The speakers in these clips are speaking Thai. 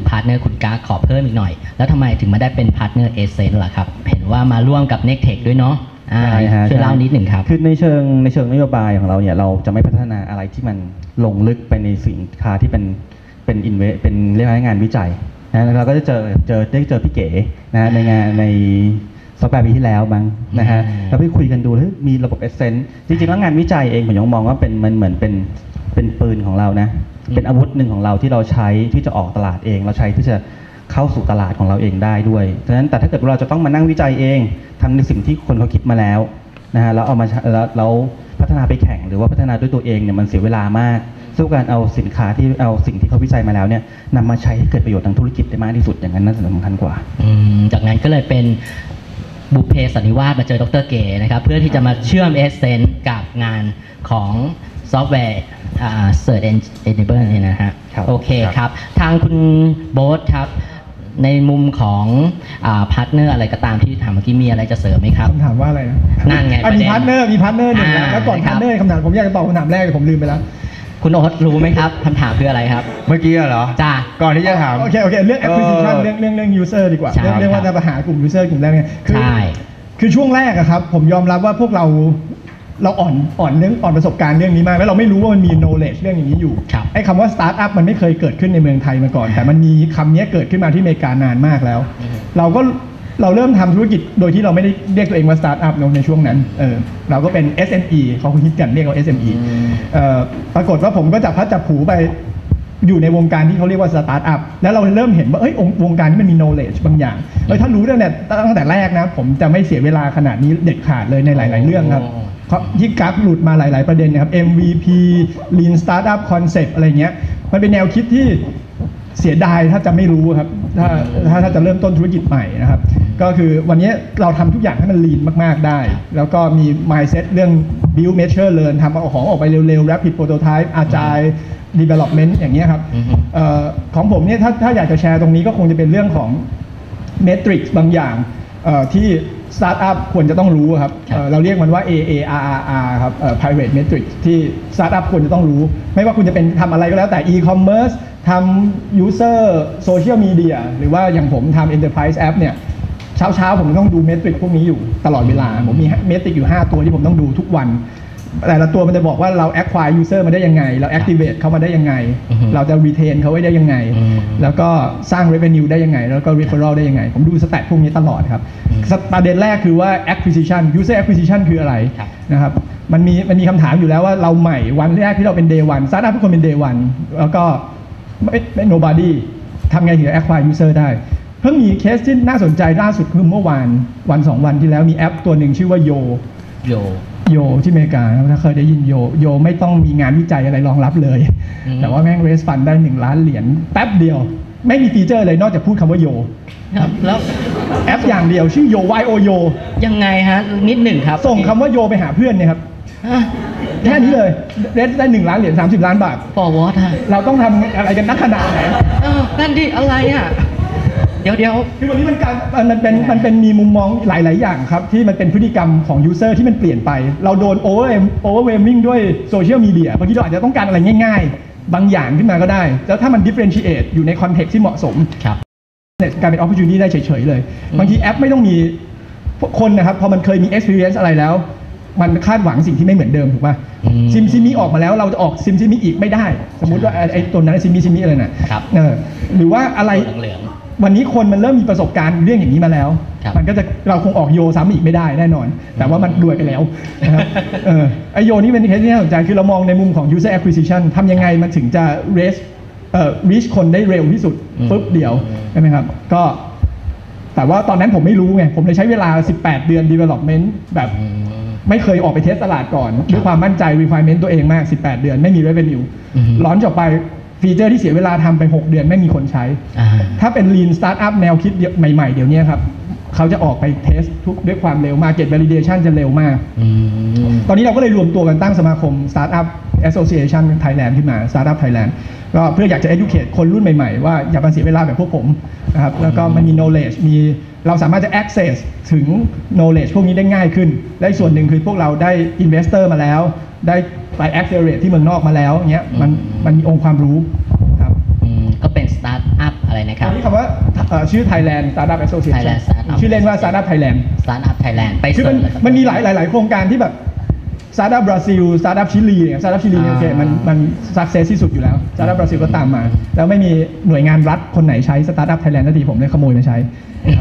พาร์ทเนอร์คุณกาขอเพิ่มอีกหน่อยแล้วทำไมถึงมาได้เป็นพาร์ทเนอร์เอเซนล่ะครับเห็นว่ามาร่วมกับ Nectech ด้วยเนาะช่วยเล่านิดหนึ่งครับคือในเชิงนโยบายของเราเนี่ยเราจะไม่พัฒนาอะไรที่มันลงลึกไปในสินค้าที่เป็นเรียกว่างานวิจัยนะเราก็จะได้เจอพี่เก๋นะในงานในซอฟต์แวร์ปีที่แล้วมั้งนะฮะเราไปคุยกันดูมีระบบเอเซนต์จริงๆแล้วงานวิจัยเองผมยังมองว่ามันเหมือนเป็นปืนของเรานะเป็นอาวุธหนึ่งของเราที่เราใช้ที่จะออกตลาดเองเราใช้ที่จะเข้าสู่ตลาดของเราเองได้ด้วยฉะนั้นแต่ถ้าเกิดเราจะต้องมานั่งวิจัยเองทำในสิ่งที่คนเขาคิดมาแล้วนะฮะแล้วเอามาแล้วพัฒนาไปแข่งหรือว่าพัฒนาด้วยตัวเองเนี่ยมันเสียเวลามากสู้การเอาสินค้าที่เอาสิ่งที่เขาวิจัยมาแล้วเนี่ยนำมาใช้ให้เกิดประโยชน์ทางธุรกิจได้มากที่สุดอย่างนั้นน่าสำคัญกว่าจากนั้นก็เลยเป็นบุพเพสันนิวาสมาเจอดร.เก๋นะครับเพื่อที่จะมาเชื่อมเอเซนต์กับงานของซอฟต์แวร์Search Enable เนี่ยนะฮะโอเคครับทางคุณโบ๊ทครับในมุมของพาร์ทเนอร์อะไรก็ตามที่ถามเมื่อกี้มีอะไรจะเสริมไหมครับคำถามว่าอะไรนะนั่นไงมีพาร์ทเนอร์หนึ่งแล้วก่อนพาร์ทเนอร์คำถามผมอยากจะตอบคำถามแรกแต่ผมลืมไปแล้วคุณโอ๊ตรู้ไหมครับคำถามคืออะไรครับเมื่อกี้เหรอจ้าก่อนที่จะถามโอเคเรื่อง acquisition เรื่อง user ดีกว่าเรื่องว่าจะไปหากลุ่ม user กลุ่มแรกเนี่ยคือช่วงแรกอะครับผมยอมรับว่าพวกเราอ่อนประสบการณ์เรื่องนี้มากแล้วเราไม่รู้ว่ามันมี knowledge เรื่องอย่างนี้อยู่ไอ้คำว่า startup มันไม่เคยเกิดขึ้นในเมืองไทยมาก่อนแต่มันมีคำนี้เกิดขึ้นมาที่อเมริกานานมากแล้วเราเริ่มทำธุรกิจโดยที่เราไม่ได้เรียกตัวเองว่า startup ในช่วงนั้นเราก็เป็น SME เขาคิดกันเรียกว่า SME ปรากฏว่าผมก็จับพัดจับผูไปอยู่ในวงการที่เขาเรียกว่าสตาร์ทอัพแล้วเราเริ่มเห็นว่าวงการนี้มันมี knowledge บางอย่างถ้ารู้เรื่องเนี่ยตั้งแต่แรกนะผมจะไม่เสียเวลาขนาดนี้เด็ดขาดเลยในหลายๆเรื่องครับที่กราฟหลุดมาหลายๆประเด็นนะครับ MVP Lean Startup Concept อะไรเงี้ยมันเป็นแนวคิดที่เสียดายถ้าจะไม่รู้ครับถ้าจะเริ่มต้นธุรกิจใหม่นะครับก็คือวันนี้เราทำทุกอย่างให้มัน lean มากๆได้แล้วก็มี mindset เรื่อง build measure learn ทำเอาของออกไปเร็วๆ rapid prototype agile development อย่างเงี้ยครับของผมเนี่ยถ้าอยากจะแชร์ตรงนี้ก็คงจะเป็นเรื่องของ metric บางอย่างที่สตาร์ทอัพควรจะต้องรู้ครับเราเรียกมันว่า AARR ครับprivate metric ที่สตาร์ทอัพควรจะต้องรู้ไม่ว่าคุณจะเป็นทำอะไรก็แล้วแต่ e-commerce ทำ user social media หรือว่าอย่างผมทำ enterprise app เนี่ยเช้าผมต้องดูเมตริกพวกนี้อยู่ตลอดเวลาผมมีเมตริกอยู่5ตัวที่ผมต้องดูทุกวันแต่ละตัวมันจะบอกว่าเรา acquire user มาได้ยังไงเรา activate เขามาได้ยังไงเราจะ retain เขาไว้ได้ยังไงแล้วก็สร้าง revenue ได้ยังไงแล้วก็ referral ได้ยังไงผมดูสแตทพวกนี้ตลอดครับประเด็นแรกคือว่า acquisition user acquisition คืออะไรนะครับมันมีคำถามอยู่แล้วว่าเราใหม่วันแรกที่เราเป็น day one startup ทุกคนเป็น day one แล้วก็ไม่ nobody ทำไงถึงจะ acquire user ได้เพิ่งมีเคสที่น่าสนใจล่าสุดคือเมื่อวาน2 วันที่แล้วมีแอปตัวหนึ่งชื่อว่าโยที่อเมริกาถ้าเคยได้ยินโยไม่ต้องมีงานวิจัยอะไรรองรับเลยแต่ว่าแม่งเรสฟันได้1 ล้านเหรียญแป๊บเดียวไม่มีฟีเจอร์เลยนอกจากพูดคำว่าโยแล้วแอปอย่างเดียวชื่อโย YOYO ยังไงฮะนิดหนึ่งครับส่งคำว่าโยไปหาเพื่อนเนี่ยครับแค่นี้เลยเรสได้1 ล้านเหรียญ30 ล้านบาท for what เราต้องทำอะไรกันนักขนาดไหนนั่นดิอะไรอ่ะเดี๋ยวคือวันนี้มันเป็นมีมุมมองหลายๆอย่างครับที่มันเป็นพฤติกรรมของยูเซอร์ที่มันเปลี่ยนไปเราโดนoverwhelming ด้วยโซเชียลมีเดียบางทีเราอาจจะต้องการอะไรง่ายๆบางอย่างขึ้นมาก็ได้แล้วถ้ามัน differentiate อยู่ในคอนเทกซ์ที่เหมาะสมกลายเป็น opportunity ได้เฉยๆเลยบางทีแอปไม่ต้องมีคนนะครับพอมันเคยมี experience อะไรแล้วมันคาดหวังสิ่งที่ไม่เหมือนเดิมถูกป่ะซิมมิออกมาแล้วเราจะออกซิมมิอีกไม่ได้สมมุติว่าไอ้ตัวนั้นซิมมิอะไรน่ะหรือว่าอะไรวันนี้คนมันเริ่มมีประสบการณ์เรื่องอย่างนี้มาแล้วมันก็จะเราคงออกโยซ้ำอีกไม่ได้แน่นอนแต่ว่ามันรวยไปแล้วนะครับไอโยนี่เป็นเคสที่น่าสนใจคือเรามองในมุมของ user acquisition ทำยังไงมันถึงจะ reach คนได้เร็วที่สุดปึ๊บเดียวใช่ไหมครับก็แต่ว่าตอนนั้นผมไม่รู้ไงผมเลยใช้เวลา18 เดือน development แบบไม่เคยออกไปเทสตลาดก่อนด้วยความมั่นใจ requirement ตัวเองมาก18 เดือนไม่มี revenue ร้อนจบไปฟีเจอร์ที่เสียเวลาทำไป6 เดือนไม่มีคนใช้ถ้าเป็น Lean Startup แนวคิดใหม่ๆเดี๋ยวนี้ครับเขาจะออกไปเทสด้วยความเร็ว Market Validation จะเร็วมากตอนนี้เราก็เลยรวมตัวกันตั้งสมาคม Startup Association Thailand ขึ้นมา Startup Thailand ก็เพื่ออยากจะ educate คนรุ่นใหม่ๆว่าอย่ามาเสียเวลาแบบพวกผมนะครับแล้วก็มันมี knowledge เราสามารถจะ access ถึง knowledge พวกนี้ได้ง่ายขึ้นและส่วนหนึ่งคือพวกเราได้ investor มาแล้วได้ไป accelerate ที่เมืองนอกมาแล้วเงี้ยมันมีองค์ความรู้ครับก็เป็น startup อะไรอะไรนะคตรัอบ นนี้คำว่าชื่อ Thailand Startup Association Thailand Startup ชื่อเล่นว่า Startup Thailand Startup Thailand ไปคือเสิร์ชเลยครับมันมีหลายโครงการที่แบบ Startup บราซิล Startup ชิลีเนี่ย Startup ชิลีเนี่ยโอเคมัน success ที่สุดอยู่แล้ว Startup บราซิลก็ตามมา แล้วไม่มีหน่วยงานรัฐคนไหนใช้ Startup Thailand สักทีผมเลยขโมยมาใช้นะครับ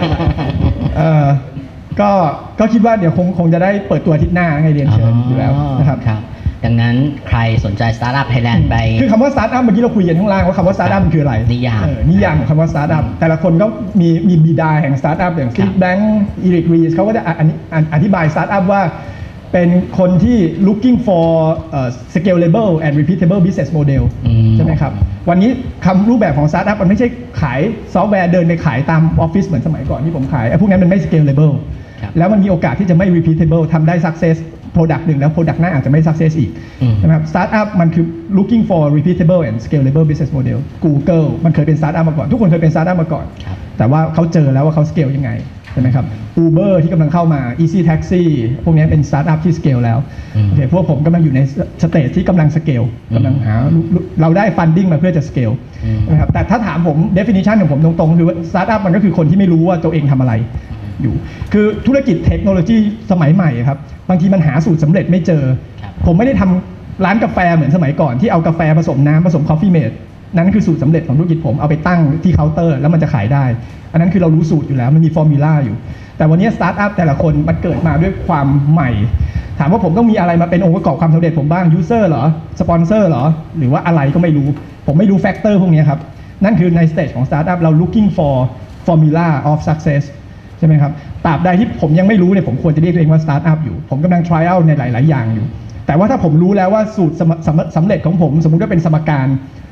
ก็คิดว่าเดี๋ยวคงจะได้เปิดตัวอาทิตย์หน้าไงเรียนเชิญอยู่แล้วนะครับครับ ดังนั้นใครสนใจ Startup Thailand ไปคือคำว่า Startup เมื่อกี้เราคุยกันข้างล่างว่าคำว่า Startup มันคืออะไรนิยามนิยามของคำว่า Startup แต่ละคนก็มีบิดาแห่ง Startup อย่างครับ Steve Bank Eric Ries เขาก็จะอธิบาย Startup ว่าเป็นคนที่ looking for scalable and repeatable business model ใช่ไหมครับ วันนี้คำรูปแบบของ Startup มันไม่ใช่ขายซอฟต์แวร์เดินไปขายตามออฟฟิศเหมือนสมัยก่อนที่ผมขายไอ้พวกนั้นมันไม่ scalable ครับแล้วมันมีโอกาสที่จะไม่ repeatable ทำได้ success product หนึ่งแล้ว product หน้าอาจจะไม่ success อีกใช่ไหมครับ startup มันคือ looking for repeatable and scalable business model Google มันเคยเป็น startup มาก่อนทุกคนเคยเป็น startup มาก่อนครับแต่ว่าเขาเจอแล้วว่าเขา scale ยังไงใช่ไหมครับ Uber ที่กำลังเข้ามา Easy Taxi พวกนี้เป็น startup ที่ scale แล้วโอเคพวกผมกำลังอยู่ในสเตจที่กำลัง scale กำลังหาเราได้ funding มาเพื่อจะ scale นะครับแต่ถ้าถามผม definition ของผมตรงๆคือว่า startup มันก็คือคนที่ไม่รู้ว่าตัวเองทำอะไรอยู่คือธุรกิจเทคโนโลยีสมัยใหม่ครับบางทีมันหาสูตรสำเร็จไม่เจอครับผมไม่ได้ทำร้านกาแฟเหมือนสมัยก่อนที่เอากาแฟผสมน้ำผสม Coffee Mate นั่นคือสูตรสำเร็จของธุรกิจผมเอาไปตั้งที่เคาน์เตอร์แล้วมันจะขายได้ อันนั้นคือเรารู้สูตรอยู่แล้วมันมีฟอร์มูล่าอยู่ แต่วันนี้สตาร์ทอัพแต่ละคนมันเกิดมาด้วยความใหม่ ถามว่าผมต้องมีอะไรมาเป็นองค์ประกอบความสำเร็จผมบ้างยูเซอร์เหรอสปอนเซอร์เหรอหรือว่าอะไรก็ไม่รู้ผมไม่รู้แฟกเตอร์พวกนี้ครับนั่นคือในสเตจของสตาร์ทอัพเรา looking for formula of success ใช่ไหมครับตราบใดที่ผมยังไม่รู้เนี่ยผมควรจะเรียกตัวเองว่าสตาร์ทอัพอยู่ผมกำลัง try out ในหลาย ๆ อย่างอยู่ แต่ว่าถ้าผมรู้แล้วว่าสูตรสำเร็จของผมสมมุติว่าเป็นสมการ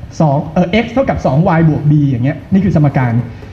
x เท่ากับ 2y บวก b อย่างเงี้ยนี่คือสมการ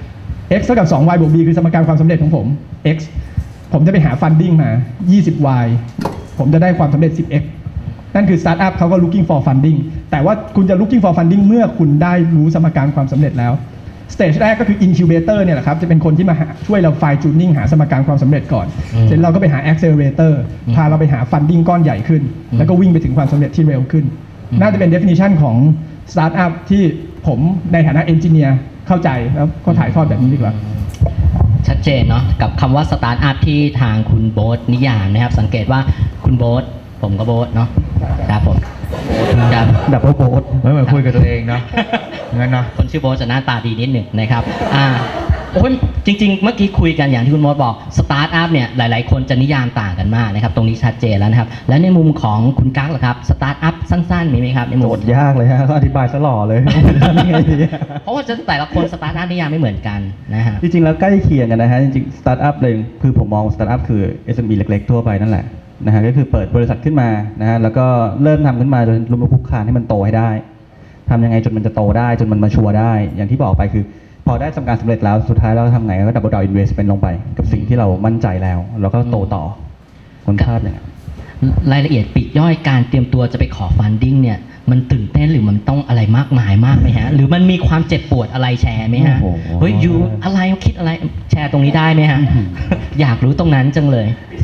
x เท่ากับ 2y บวก b คือสมการความสำเร็จของผม x ผมจะไปหา funding มา 20y ผมจะได้ความสำเร็จ 10x นั่นคือ startup เขาก็ looking for funding แต่ว่าคุณจะ looking for funding เมื่อคุณได้รู้สมการความสำเร็จแล้วสเตจแรกก็คือ incubator เนี่ยแหละครับจะเป็นคนที่มาช่วยเรา fine tuning หาสมการความสำเร็จก่อนเสร็จเราก็ไปหา accelerator พาเราไปหา funding ก้อนใหญ่ขึ้น แล้วก็วิ่งไปถึงความสำเร็จที่เร็วขึ้น น่าจะเป็น definition ของ startup ที่ผมในฐานะ engineer เข้าใจแล้วก็ถ่ายทอดแบบนี้ดีกว่าชัดเจนเนาะกับคำว่าสตาร์ทอัพที่ทางคุณโบ๊ทนิยามนะครับสังเกตว่าคุณโบ๊ทผมก็โบ๊ทเนาะครับผมครับดับเบิลโบสไม่เหมือนคุยกับตัวเองเนาะงั้นเนาะคนชื่อโบ๊ทจะหน้าตาดีนิดหนึ่งนะครับโอ้ยจริงๆ เมื่อกี้คุยกันอย่างที่คุณโบ๊ทบอกสตาร์ทอัพเนี่ยหลายๆคนจะนิยามต่างกันมากนะครับตรงนี้ชัดเจนแล้วนะครับและในมุมของคุณกั๊กล่ะครับสตาร์ทอัพสั้นๆมีไหมครับในมุโจมทย์ยากเลยฮะก็อธิบายซะหล่อเลย ทำยังไงดีเพราะว่าแต่ละคนสตาร์ทอัพนิยามไม่เหมือนกันนะฮะจริงๆแล้วใกล้เคียงกันนะฮะจริงๆสตาร์ทอัพเลยคือผมมองสตาร์ทอัพคือ SME เล็กๆทั่วไปนั่นแหละนะฮะก็คือเปิดบริษัทขึ้นมานะฮะแล้วก็เริ่มทำขึ้นมาจนล้มลุกคลุกคลานให้มันโตให้ได้ทำยังไงจนมันจะโตได้จนมันมาชัวร์ได้ อย่างที่บอกไปคือ พอได้ทำการสำเร็จแล้วสุดท้ายเราทำไงก็ดับเบิลดาวอินเวสต์เป็นลงไปกับสิ่งที่เรามั่นใจแล้วแล้วก็โตต่อคนภาพอย่างนั้นรายละเอียดปลีกย่อยการเตรียมตัวจะไปขอฟันดิ้งเนี่ยมันตื่นเต้นหรือมันต้องอะไรมากมายมากไหมฮะหรือมันมีความเจ็บปวดอะไรแชร์ไหมฮะโอ้โหเฮ้ยยูอะไรคิดอะไรแชร์ตรงนี้ได้ไหมฮะ อยากรู้ตรงนั้นจังเลย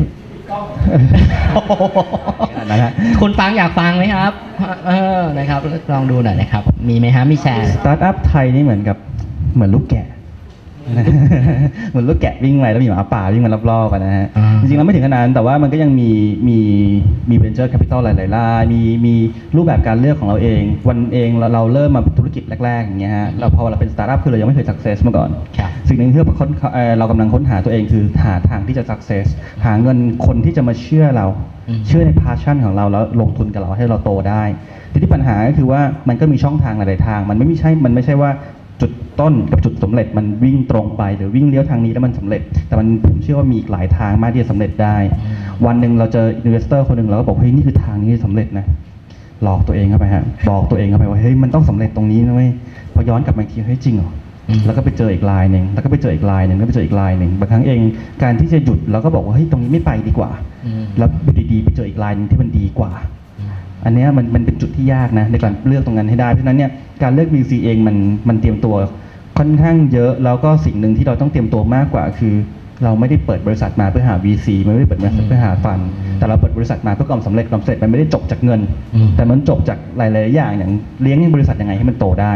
นะฮะคุณฟังอยากฟังไหมครับนะครับลองดูหน่อยนะครับมีไหมฮะมีแชร์สตาร์ทอัพไทยนี่เหมือนลูกแกะ เหมือนลูกแกะวิ่งไปแล้วมีหมาป่าวิ่งมารอบๆกันนะฮะอ่าจริงๆแล้วไม่ถึงขนาดนั้นแต่ว่ามันก็ยังมี venture capital หลายๆรายมีรูปแบบการเลือกของเราเองวันเองเราเริ่มมาธุรกิจแรกๆอย่างเงี้ยฮะเราพอเราเป็นสตาร์ทอัพคือเรายังไม่เคย success มาก่อนครับสิ่งหนึ่งที่เรากำลังค้นหาตัวเองคือหาทางที่จะ success หาเงินคนที่จะมาเชื่อเรา เชื่อใน passion ของเราแล้วลงทุนกับเราให้เราโตได้ทีนี้ปัญหาก็คือว่ามันก็มีช่องทางหลายๆทางมันไม่ใช่ว่าจุดต้นกับจุดสำเร็จมันวิ่งตรงไปหรือวิ่งเลี้ยวทางนี้แล้วมันสำเร็จแต่ผมเชื่อว่ามีอีกหลายทางมากที่จะสำเร็จได้ วันหนึ่งเราเจอ investor คนหนึ่งเราก็บอกเฮ้ยนี่คือทางนี้ที่สำเร็จนะหลอกตัวเองเข้าไปฮะบอกตัวเองเข้าไปว่าเฮ้ยมันต้องสำเร็จตรงนี้นะเว้ยพอย้อนกลับมาอีกทีเฮ้ยจริงเหรอแล้วก็ไปเจออีกลายหนึ่งแล้วก็ไปเจออีกลายหนึ่งแล้วไปเจออีกลายหนึ่งบางครั้งเองการที่จะหยุดเราก็บอกว่าเฮ้ยตรงนี้ไม่ไปดีกว่าแล้วอยู่ดีๆไปเจออีกลายหนึงที่มันดีกว่า อันเนี้ยมันเป็นจุดที่ยากนะในการเลือกตรงนั้นให้ได้เพราะฉะนั้นเนี่ยการเลือก VC เองมันเตรียมตัวค่อนข้างเยอะแล้วก็สิ่งหนึ่งที่เราต้องเตรียมตัวมากกว่าคือ เราไม่ได้เปิดบริษัทมาเพื่อหา VC ไม่ได้เปิดบริษัทเพื่อหาฟันแต่เราเปิดบริษัทมาเพื่อความสำเร็จมันไม่ได้จบจากเงิน แต่มันจบจากหลายๆอย่างอย่างเลี้ยงบริษัทยังไงให้มันโตได้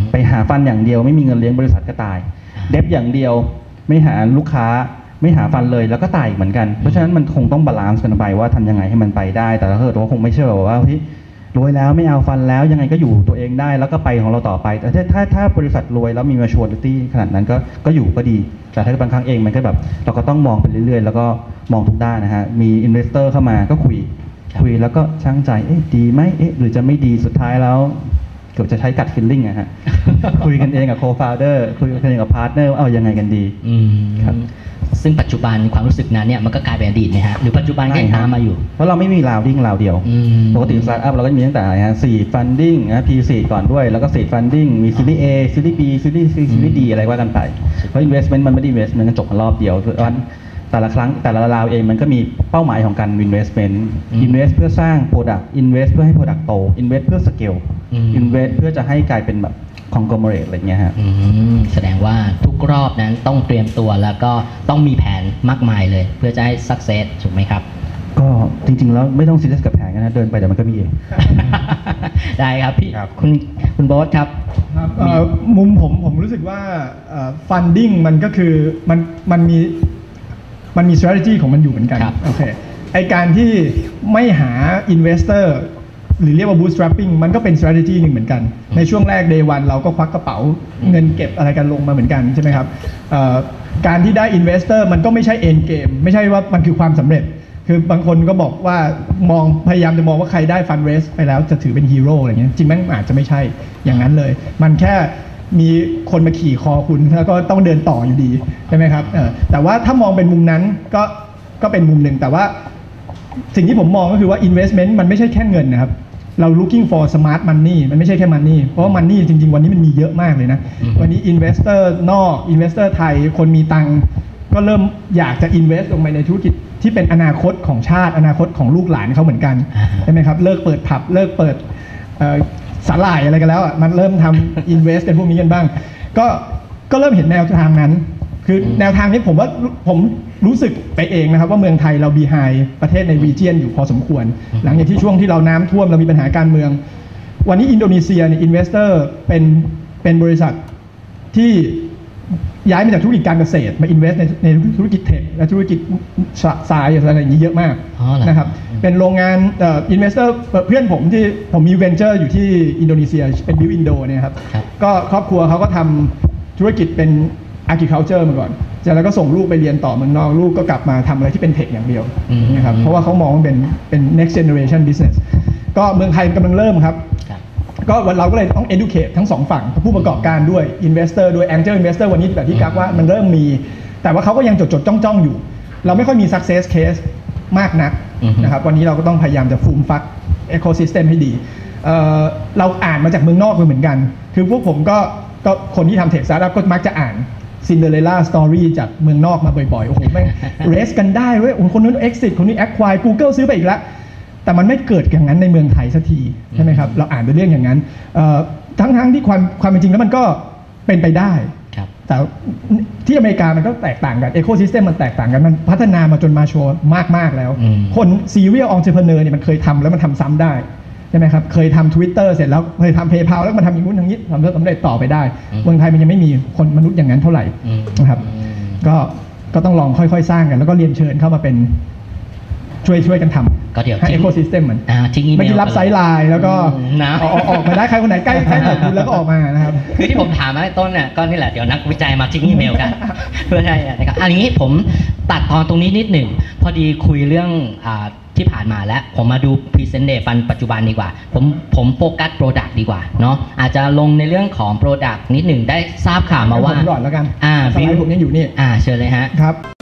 ไปหาฟันอย่างเดียวไม่มีเงินเลี้ยงบริษัทก็ตายเดฟอย่างเดียวไม่หาลูกค้าไม่หาฟันเลยแล้วก็ตายอีกเหมือนกันเพราะฉะนั้นมันคงต้องบาลานซ์กันไปว่าทำยังไงให้มันไปได้แต่ถ้าเกิดว่าคงไม่เชื่อว่าเฮ้ยรวยแล้วไม่เอาฟันแล้วยังไงก็อยู่ตัวเองได้แล้วก็ไปของเราต่อไปแต่ถ้าบริษัทรวยแล้วมี maturity ขนาดนั้นก็อยู่ก็ดีแต่ถ้าบางครั้งเองมันก็แบบเราก็ต้องมองไปเรื่อยๆแล้วก็มองทุกด้านนะฮะมี investor เข้ามาก็คุยแล้วก็ช่างใจดีไหมหรือจะไม่ดีสุดท้ายแล้วเกือบจะใช้กัด feeling อะฮะ คุยกันเองกับ co-founder คุยกันเองกับ partner เอายังไงกันดีครับซึ่งปัจจุบันความรู้สึกนั้นเนี่ยมันก็กลายเป็นอดีตนะฮะหรือปัจจุบันก็ยังตามมาอยู่เพราะเราไม่มีราวดิ้งราวเดียวปกติสตาร์ทอัพเราก็มีตั้งแต่seed funding นะ P-seed ก่อนด้วยแล้วก็ seed funding มี Series A Series B Series C Series D อะไรว่ากันไปเพราะ investment มันไม่ได้ investment กันจบกันรอบเดียวเพราะแต่ละครั้งแต่ละราวเองมันก็มีเป้าหมายของการ investment invest เพื่อสร้าง product invest เพื่อให้ product โต invest เพื่อ scale invest เพื่อจะให้กลายเป็นแบบ conglomerate อะไรเงี้ยฮะแสดงว่าทุกรอบนั้นต้องเตรียมตัวแล้วก็ต้องมีแผนมากมายเลยเพื่อจะให้ success ถูกไหมครับก็จริงๆแล้วไม่ต้องซีเรียสกับแผนกันนะเดินไปเดี๋ยวมันก็มีเองได้ครับพี่คุณโบ๊ทครับมุมผมรู้สึกว่าfunding มันก็คือมันมี strategy ของมันอยู่เหมือนกันโอเคไอการที่ไม่หา investor หรือเรียกว่า bootstrapping มันก็เป็น strategy หนึ่งเหมือนกันในช่วงแรก day one เราก็ควักกระเป๋าเงินเก็บอะไรกันลงมาเหมือนกันใช่ไหมครับการที่ได้ investor มันก็ไม่ใช่ end game ไม่ใช่ว่ามันคือความสำเร็จคือบางคนก็บอกว่พยายามจะมองว่าใครได้ fund raise ไปแล้วจะถือเป็นฮีโร่อะไรเงี้ยจริงมันอาจจะไม่ใช่อย่างนั้นเลยมันแค่มีคนมาขี่คอคุณแล้วก็ต้องเดินต่ออยู่ดีใช่ไหมครับแต่ว่าถ้ามองเป็นมุมนั้นก็เป็นมุมหนึ่งแต่ว่าสิ่งที่ผมมองก็คือว่า investment มันไม่ใช่แค่เงินนะครับเรา looking for smart money มันไม่ใช่แค่ money เพราะว่า money จริงๆวันนี้มันมีเยอะมากเลยนะวันนี้ investor นอก investor ไทยคนมีตังก็เริ่มอยากจะ invest ลงไปในธุรกิจที่เป็นอนาคตของชาติอนาคตของลูกหลานเขาเหมือนกันใช่ไหมครับเลิกเปิดผับเลิกเปิดสาหร่ายอะไรกันแล้วมันเริ่มทำ invest กันพวกนี้กันบ้างก็เริ่มเห็นแนวทางนั้นคือแนวทางนี้ผมรู้สึกไปเองนะครับว่าเมืองไทยเรา behind ประเทศใน region อยู่พอสมควรหลังจากที่ช่วงที่เราน้ำท่วมเรามีปัญหาการเมืองวันนี้อินโดนีเซียเนี่ย investor เป็นบริษัทที่ย้ายมาจากธุรกิจการเกษตรมา invest ในธุรกิจเทคและธุรกิจทรายอะไรอย่างนี้เยอะมากนะครับเป็นโรงงาน investor เพื่อนผมที่ผมมี venture อยู่ที่อินโดนีเซียเป็น Build Indo เนี่ยครับก็ครอบครัวเขาก็ทำธุรกิจเป็น agriculture มาก่อนแล้วก็ส่งลูกไปเรียนต่อเมืองนอกลูกก็กลับมาทำอะไรที่เป็นเทคอย่างเดียวนะครับเพราะว่าเขามองว่าเป็น next generation business ก็เมืองไทยกำลังเริ่มครับก็เราก็เลยต้อง educate ทั้งสองฝั่งผู้ประกอบการด้วย investor ด้วย angel investor วันนี้แบบที่กักว่ามันเริ่มมีแต่ว่าเขาก็ยังจดจ้องอยู่ เราไม่ค่อยมี success case มากนักนะครับวันนี้เราก็ต้องพยายามจะฟูมฟัก ecosystem ให้ดีเราอ่านมาจากเมืองนอกเหมือนกันคือพวกผมก็คนที่ทำ tech startup ก็มักจะอ่านซินเดอเรลล่าสตอรี่จากเมืองนอกมาบ่อยๆโอ้โหแม่งเรสกันได้เว้ยคนนู้น exit คนนี้ acquire Google ซื้อไปอีกแล้วแต่มันไม่เกิดอย่างนั้นในเมืองไทยสักทีใช่ไหมครับเราอ่านเป็นเรื่องอย่างนั้นทั้งที่ความเป็นจริงแล้วมันก็เป็นไปได้แต่ที่อเมริกามันก็แตกต่างกัน ecosystem มันแตกต่างกันมันพัฒนามาจนมาโชว์มากๆแล้วคน serial entrepreneur เนี่ยมันเคยทำแล้วมันทำซ้ำได้ใช่ไหมครับเคยทำ Twitter เสร็จแล้วเคยทำ PayPal แล้วมันทำอย่างนู้นอย่างนี้ทำสำเร็จต่อไปได้เมืองไทยมันยังไม่มีคนมนุษย์อย่างนั้นเท่าไหร่นะครับก็ต้องลองค่อยๆสร้างกันแล้วก็เรียนเชิญเข้ามาเป็นช่วยกันทำก็เดี๋ยวให้ ecosystem เหมือนทิ้งอีเมลไม่ได้รับไซด์ไลน์แล้วก็ออกมาได้ใครคนไหนใกล้คุณแล้วก็ออกมานะครับคือที่ผมถามมาต้นเนี่ยก็นี่แหละเดี๋ยวนักวิจัยมาทิ้งอีเมลกันเพื่อให้นะครับอันนี้ผมตัดตอนตรงนี้นิดหนึ่งพอดีคุยเรื่องที่ผ่านมาแล้วผมมาดู Present Day Fund ปัจจุบันดีกว่าผมโฟกัส Product ดีกว่าเนาะอาจจะลงในเรื่องของ Product นิดหนึ่งได้ทราบข่าวมาว่าผมก่อนแล้วกันสไลด์ผมยังอยู่นี่เชิญเลยฮะครับ